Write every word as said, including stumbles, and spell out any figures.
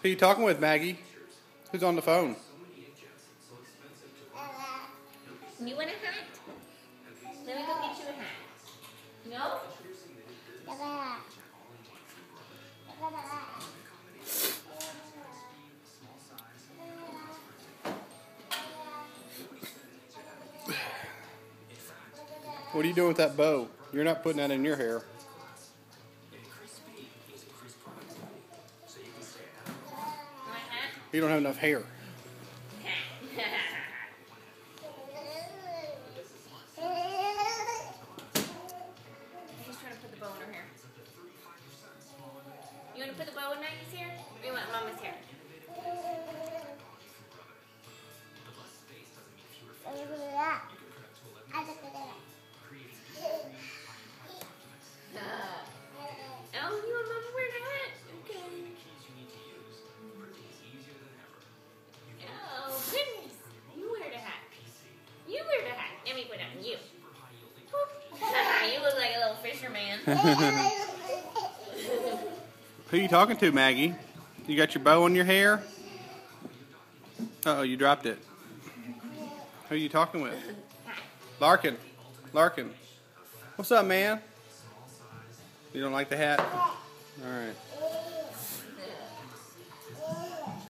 Who are you talking with, Maggie? Who's on the phone? You want a hat? Let me go get you a hat. No? What are you doing with that bow? You're not putting that in your hair. You don't have enough hair. He's trying to put the bow in her hair. You want to put the bow in Maggie's hair? Or you want Mama's hair? Uh, oh, you want Mama to wear the hat? Okay. Oh, goodness. You wear the hat. You wear the hat. Let me put it on you. You look like a little fisherman. Who are you talking to, Maggie? You got your bow in your hair? Uh oh, you dropped it. Who are you talking with? Larkin. Larkin. What's up, man? You don't like the hat? All right.